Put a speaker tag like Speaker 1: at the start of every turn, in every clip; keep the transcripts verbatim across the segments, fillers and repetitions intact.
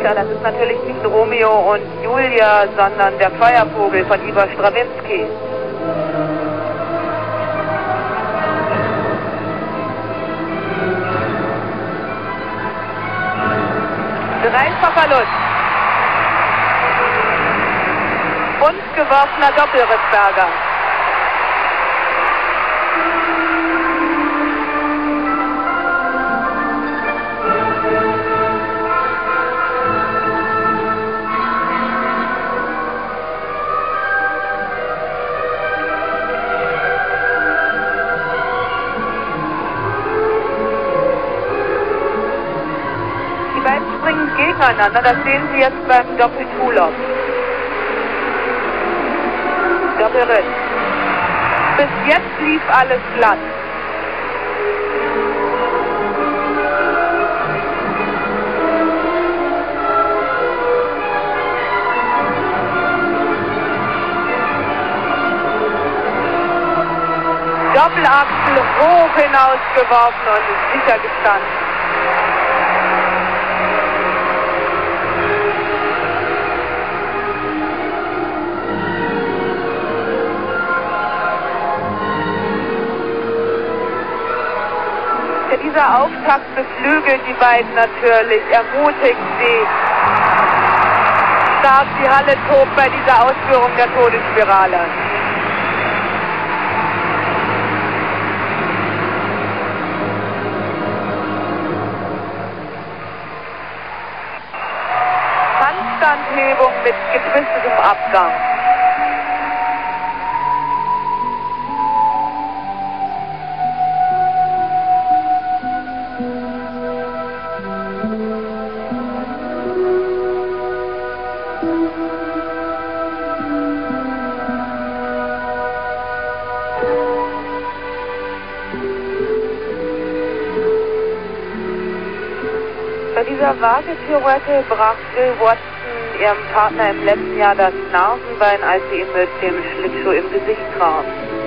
Speaker 1: Ja, das ist natürlich nicht Romeo und Julia, sondern der Feuervogel von Igor Strawinski. Dreifacher Lutz. Und geworfener Doppelrückberger. Die beiden springen gegeneinander, das sehen Sie jetzt beim Doppel-Tulop. Doppelritt. Bis jetzt lief alles glatt. Doppelachsel hoch hinausgeworfen und ist sicher gestanden. Dieser Auftakt beflügelt die beiden natürlich, ermutigt sie. Stark die Halle tobt bei dieser Ausführung der Todesspirale. Handstandhebung mit getwistetem Abgang. Bei dieser Waagepirouette brach Jill Watson ihrem Partner im letzten Jahr das Nasenbein, als sie ihn mit dem Schlittschuh im Gesicht traf.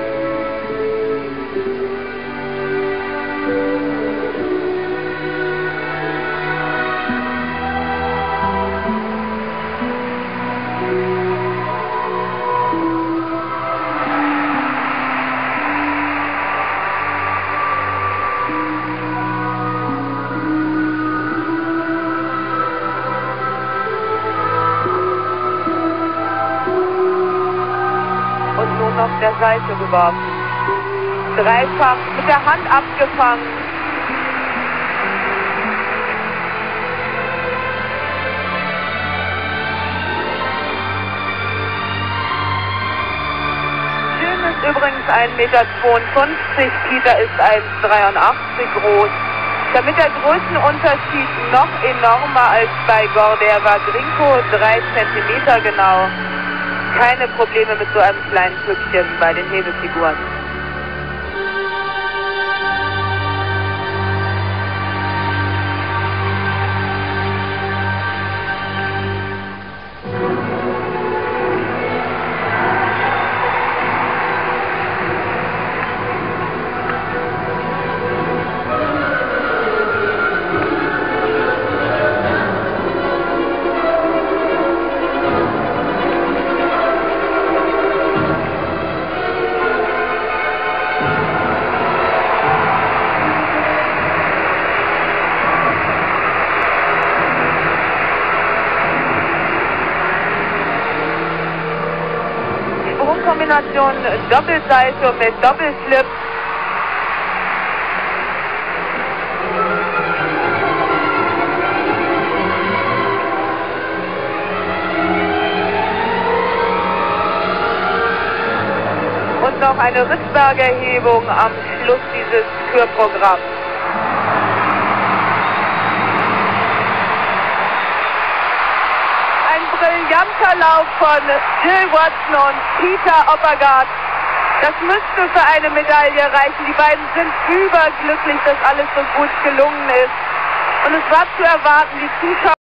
Speaker 1: Auf der Seite geworfen. Dreifach mit der Hand abgefangen. Jim ist übrigens ein Meter zweiundfünfzig, Peter ist eins Komma dreiundachtzig groß. Damit der Größenunterschied noch enormer als bei Gordeva Grinko, drei Zentimeter genau. Keine Probleme mit so einem kleinen Püppchen bei den Hebefiguren. Kombination Doppelsalto mit Doppelflip. Und noch eine Ritzberger-Hebung am Schluss dieses Kürprogramms. Brillanter Lauf von Jill Watson und Peter Oppergaard. Das müsste für eine Medaille reichen. Die beiden sind überglücklich, dass alles so gut gelungen ist. Und es war zu erwarten, die Zuschauer